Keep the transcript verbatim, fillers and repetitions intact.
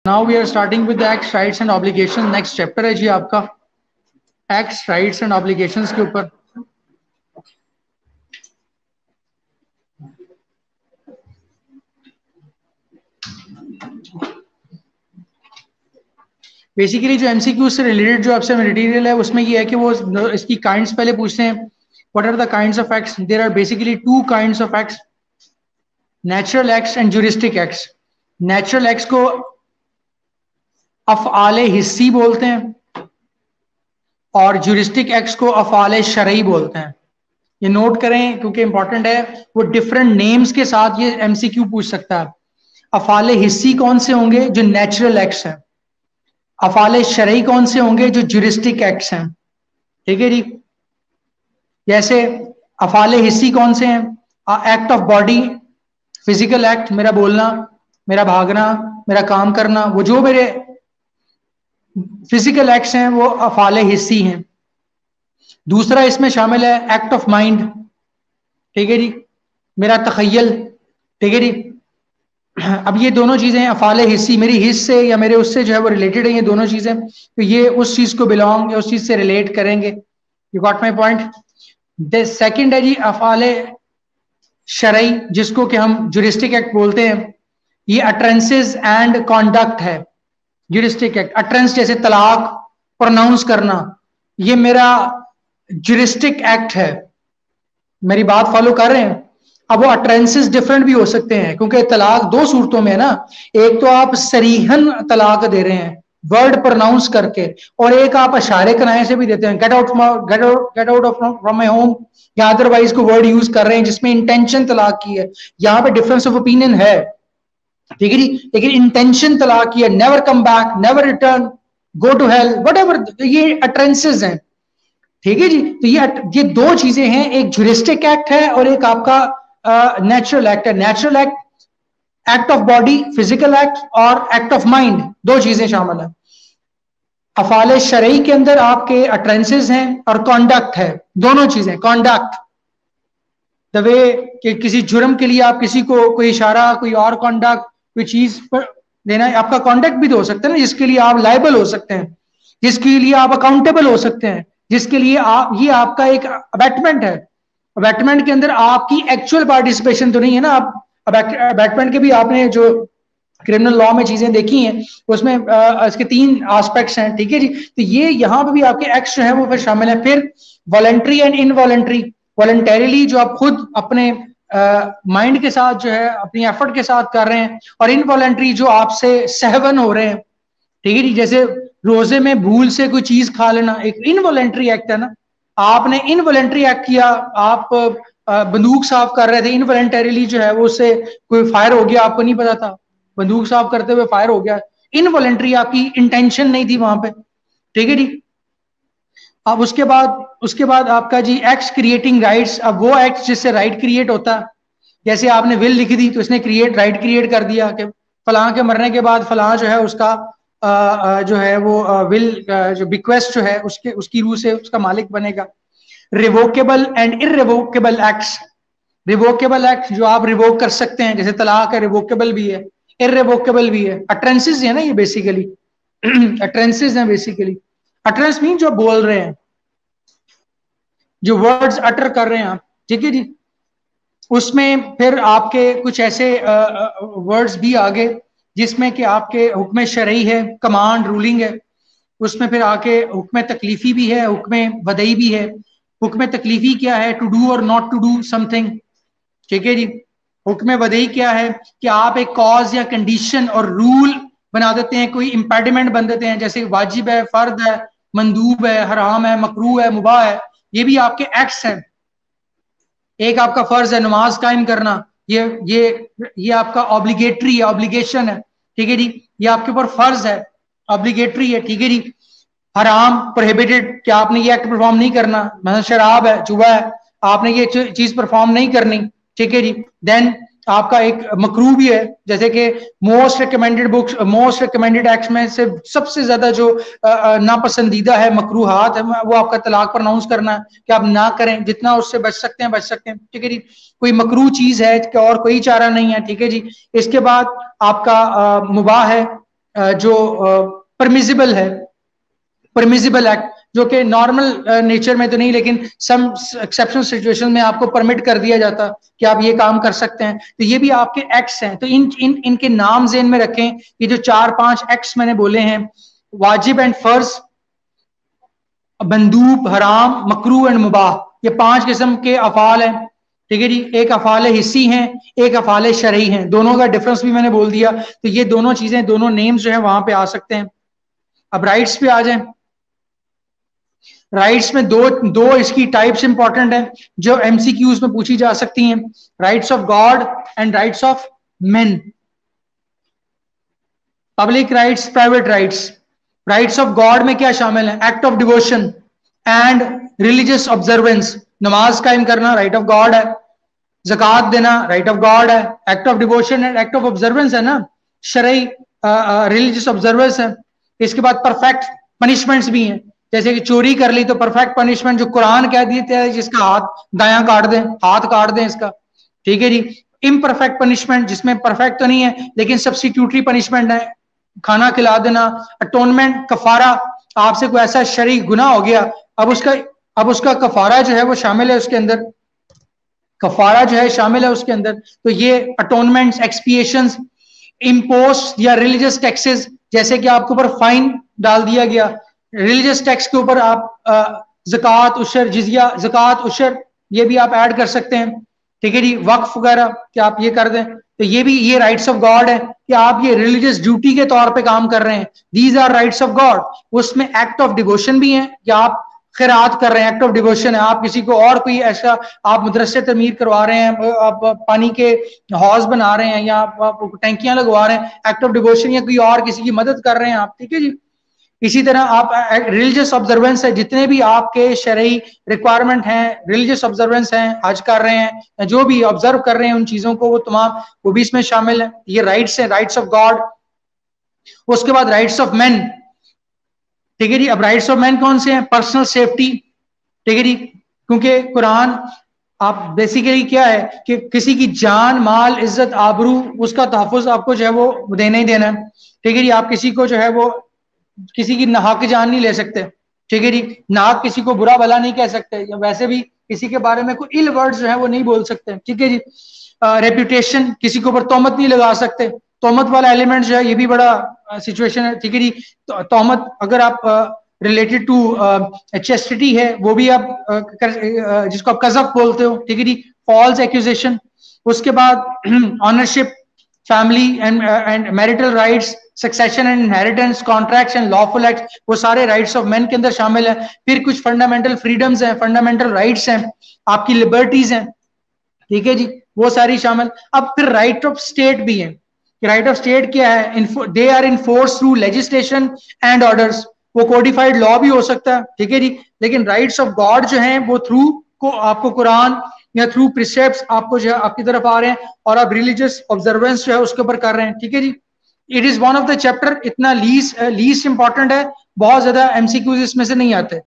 Now we are starting with acts, rights and obligation. Next chapter है जी आपका acts, rights and obligations के ऊपर। बेसिकली जो एमसीक्यू से रिलेटेड जो आपसे मटेरियल है उसमें ये है कि वो इसकी काइंड्स पहले पूछते हैं। What are the kinds of acts? There are basically two kinds of acts, natural acts and juristic acts. Natural acts को अफ़आले हिस्सी बोलते हैं और ज्यूरिस्टिक एक्ट्स को अफ़आले शरई बोलते हैं। ये नोट करें क्योंकि इंपॉर्टेंट है, वो डिफरेंट नेम्स के साथ ये एमसीक्यू पूछ सकता है। अफ़आले हिस्सी कौन से होंगे? जो नेचुरल एक्ट्स हैं। अफ़आले शरई कौन से होंगे? जो ज्यूरिस्टिक एक्ट्स हैं। ठीक है जी। जैसे अफ़आले हिस्सी कौन से हैं? Act of body, physical act, मेरा बोलना, मेरा भागना, मेरा काम करना, वो जो मेरे फिजिकल एक्ट्स हैं वो अफ़आले हिस्सी हैं। दूसरा इसमें शामिल है एक्ट ऑफ माइंड। ठीक है जी। मेरा तखय्युल। ठीक है जी। अब ये दोनों चीजें अफ़आले हिस्सी, मेरी हिस्स से या मेरे उससे जो है वो रिलेटेड है ये दोनों चीजें, तो ये उस चीज को बिलोंग या उस चीज से रिलेट करेंगे। You got my point. The second है जी अफ़आले शरई, जिसको कि हम ज्यूरिस्टिक एक्ट बोलते हैं। ये अटरेंसेस एंड कॉन्डक्ट है। ज्यूरिस्टिक एक्ट, अटरेंस जैसे तलाक प्रोनाउंस करना, ये मेरा ज्यूरिस्टिक एक्ट है। मेरी बात फॉलो कर रहे हैं? अब वो अटरेंसेस डिफरेंट भी हो सकते हैं क्योंकि तलाक दो सूरतों में है ना। एक तो आप सरीहन तलाक दे रहे हैं वर्ड प्रोनाउंस करके, और एक आप इशारे कराए से भी देते हैं, get out get out get out of from my home, या अदरवाइज को वर्ड यूज कर रहे हैं जिसमें इंटेंशन तलाक की है। यहाँ पे डिफरेंस ऑफ ओपिनियन है, ठीक है जी। लेकिन इंटेंशन तलाक की है, never come back, never return, go to hell, whatever, ये अटरेंसेस हैं। ठीक है जी। तो ये ये दो चीजें हैं, एक ज्यूरिस्टिक एक्ट है और एक आपका नेचुरल एक्ट है। Natural act, act of body, physical act, और एक्ट ऑफ माइंड, दो चीजें शामिल है। अफ़आले शरई के अंदर आपके अटरेंसेस हैं और कॉन्डक्ट है, दोनों चीजें। कॉन्डक्ट द वे कि किसी जुर्म के लिए आप किसी को कोई इशारा, कोई और कॉन्डक्ट, कोई चीज पर देना, आपका कॉन्डक्ट भी तो हो सकता है ना, जिसके लिए आप लायबल हो सकते हैं, जिसके लिए आप अकाउंटेबल हो सकते हैं, जिसके लिए आप, ये आपका एक अबैटमेंट है। अबैटमेंट के अंदर आपकी एक्चुअल पार्टिसिपेशन तो नहीं है ना। आप अबैटमेंट के भी आपने जो क्रिमिनल लॉ में चीजें देखी हैं उसमें इसके तीन एस्पेक्ट्स हैं। ठीक है जी। तो ये यहाँ पे भी आपके एक्ट्स जो है वो फिर शामिल है। फिर वॉलंटरी एंड इनवॉलंटरी, वॉलंटरीली जो आप खुद अपने माइंड uh, के साथ जो है अपनी एफर्ट के साथ कर रहे हैं, और इनवॉलंटरी जो आपसे सहवन हो रहे हैं। ठीक है जी। जैसे रोजे में भूल से कोई चीज खा लेना एक इनवॉलंटरी एक्ट है ना। आपने इनवॉलंटरी एक्ट किया, आप बंदूक साफ कर रहे थे, इनवॉलंटरीली जो है वो उससे कोई फायर हो गया, आपको नहीं पता था, बंदूक साफ करते हुए फायर हो गया, इनवॉलंटरी, आपकी इंटेंशन नहीं थी वहां पे। ठीक है जी। अब उसके बाद उसके बाद आपका जी एक्ट्स क्रिएटिंग राइट्स। अब वो एक्ट जिससे राइट क्रिएट होता है, जैसे आपने विल लिख दी तो इसने क्रिएट राइट क्रिएट कर दिया कि फलां के मरने के बाद फलां जो है उसका आ, आ, जो है वो आ, विल आ, जो बिक्वेस्ट जो है उसके उसकी रूह से उसका मालिक बनेगा। Revocable and irrevocable acts, revocable act जो आप रिवोक कर सकते हैं, जैसे तलाक है, रिवोकेबल भी है, इररिवोकेबल भी है। अटरेंसेस है ना ये बेसिकली, अटरेंसेस है बेसिकली। अटरेंस मीन जो बोल रहे हैं, जो वर्ड्स अटर कर रहे हैं आप। ठीक है जी। उसमें फिर आपके कुछ ऐसे वर्ड्स भी आगे जिसमें कि आपके हुक्म शरई है, कमांड, रूलिंग है। उसमें फिर आके हुक्म तकलीफी भी है, हुक्म वदई भी है। हुक्म तकलीफी क्या है? टू डू और नॉट टू डू समथिंग। ठीक है जी। हुक्म वदई क्या है कि आप एक कॉज या कंडीशन और रूल बना देते हैं, कोई इंपेडिमेंट बन देते हैं, जैसे वाजिब है, फर्द है, मंदूब है, हराम है, मकरूह है, मुबाह है। ये भी आपके एक्ट्स हैं। एक आपका फर्ज है नमाज कायम करना, ये ये ये आपका ऑब्लिगेटरी है, ऑब्लिगेशन है। ठीक है जी। ये आपके ऊपर फर्ज है, ऑब्लिगेटरी है। ठीक है जी। हराम, प्रोहिबिटेड, क्या आपने ये एक्ट परफॉर्म नहीं करना, मतलब शराब है, जुआ है, आपने ये चीज परफॉर्म नहीं करनी। ठीक है जी। देन आपका एक मकरूह भी है, जैसे कि most recommended books, most recommended acts में से सबसे ज्यादा जो नापसंदीदा है, मकरूहात है, वो आपका तलाक प्रोनाउंस करना है कि आप ना करें, जितना उससे बच सकते हैं बच सकते हैं। ठीक है जी। कोई मकरूह चीज है कि और कोई चारा नहीं है। ठीक है जी। इसके बाद आपका मुबाह है, जो परमिजिबल है, परमिजिबल एक्ट, जो कि नॉर्मल नेचर में तो नहीं लेकिन सम एक्सेप्शनल सिचुएशन में आपको परमिट कर दिया जाता कि आप ये काम कर सकते हैं, तो ये भी आपके एक्ट्स हैं। तो इन इन इनके नाम ज़हन में रखें। ये जो चार पांच एक्ट्स मैंने बोले हैं, वाजिब एंड फर्ज, बंदूब, हराम, मकरू एंड मुबाह, ये पांच किस्म के अफाल हैं। ठीक है जी। एक अफाल हिस्सी हैं, एक अफाल शरई हैं। दोनों का डिफरेंस भी मैंने बोल दिया। तो ये दोनों चीजें, दोनों नेम्स जो है वहां पे आ सकते हैं। अब राइट्स पे आ जाए। राइट्स में दो दो इसकी टाइप्स इंपॉर्टेंट हैं जो एमसीक्यूज में पूछी जा सकती हैं, rights of God and rights of men. Public rights, private rights. Rights of God में क्या शामिल है? Act of devotion and religious observance. नमाज कायम करना राइट ऑफ गॉड है, ज़कात देना राइट ऑफ गॉड है, act of devotion and act of observance है ना, शरई रिलीजियस ऑब्जर्वेंस है। इसके बाद परफेक्ट पनिशमेंट्स भी हैं, जैसे कि चोरी कर ली तो परफेक्ट पनिशमेंट जो कुरान कह देते हैं, जिसका हाथ दायां काट दें, हाथ काट दें इसका। ठीक है जी। इम्परफेक्ट पनिशमेंट, जिसमें परफेक्ट तो नहीं है लेकिन सब्स्टिट्यूटरी पनिशमेंट है, खाना खिला देना। अटोनमेंट, कफारा, आपसे कोई ऐसा शरई गुनाह हो गया, अब उसका अब उसका कफारा जो है वो शामिल है उसके अंदर, कफारा जो है शामिल है उसके अंदर। तो ये अटोनमेंट्स, एक्सपिएशंस, इम्पोस्ट या रिलीजियस टैक्सेस, जैसे कि आपके ऊपर फाइन डाल दिया गया, रिलीजियस टैक्स के ऊपर आप ज़कात, उशर, जिजिया, ज़कात, उशर, ये भी आप ऐड कर सकते हैं। ठीक है जी। वक्फ वगैरह कि आप ये कर दें, तो ये भी ये राइट्स ऑफ गॉड है कि आप ये रिलीजियस ड्यूटी के तौर पे काम कर रहे हैं। These are rights of God. उसमें एक्ट ऑफ डिवोशन भी है कि आप खैरात कर रहे हैं, एक्ट ऑफ डिवोशन है। आप किसी को और कोई ऐसा, आप मदरसे तमीर करवा रहे हैं, आप पानी के हौज बना रहे हैं या आप टैंकियां लगवा रहे हैं, एक्ट ऑफ डिवोशन, या कोई और किसी की मदद कर रहे हैं आप। ठीक है जी। इसी तरह आप रिलीजियस ऑब्जर्वेंस है, जितने भी आपके शरई रिक्वायरमेंट हैं, रिलीजियस ऑब्जर्वेंस हैं, हज कर रहे हैं, जो भी ऑब्जर्व कर रहे हैं उन चीजों को, वो तमाम वो भी इसमें शामिल है। ये राइट्स हैं, राइट्स ऑफ गॉड। उसके बाद राइट्स ऑफ मैन। ठीक है जी। अब राइट्स ऑफ मैन कौन से हैं? Personal safety. ठीक है जी। क्योंकि कुरान, आप बेसिकली क्या है कि किसी की जान, माल, इज्जत, आबरू, उसका तहफ़्फ़ुज़ आपको जो है वो देना ही देना है। ठीक है जी। आप किसी को जो है वो किसी की नाहक जान नहीं ले सकते। ठीक है जी। नाहक किसी को बुरा भला नहीं कह सकते, या वैसे भी किसी के बारे में कोई इल वर्ड्स जो है वो नहीं बोल सकते। ठीक है जी। रेपुटेशन, किसी के ऊपर तोहमत नहीं लगा सकते। तोहमत वाला एलिमेंट जो है ये भी बड़ा सिचुएशन है। ठीक है जी। तो तोहमत अगर आप रिलेटेड टू चेस्टिटी है, वो भी आप uh, कर, uh, जिसको आप कज़ब बोलते हो। ठीक है जी। False accusation. उसके बाद ownership, family and and marital rights, succession and inheritance, contracts and lawful act, वो सारे राइट्स ऑफ मैन के अंदर शामिल है। फिर कुछ फंडामेंटल फ्रीडम्स हैं, फंडामेंटल राइट्स हैं, आपकी लिबर्टीज हैं। ठीक है जी। वो सारी शामिल। अब फिर राइट ऑफ स्टेट भी है। राइट ऑफ स्टेट क्या है? They are enforce through legislation and orders. वो कोडिफाइड लॉ भी हो सकता है। ठीक है जी। लेकिन राइट्स ऑफ गॉड जो हैं वो थ्रू को आपको कुरान या थ्रू प्रिसेप्ट्स आपको जो है आपकी तरफ आ रहे हैं, और आप रिलीजियस ऑब्जर्वेंस जो है उसके ऊपर कर रहे हैं। ठीक है जी। It is one of the chapter, इतना लीस्ट लीस्ट इंपॉर्टेंट है, बहुत ज्यादा एमसीक्यूज इसमें से नहीं आते।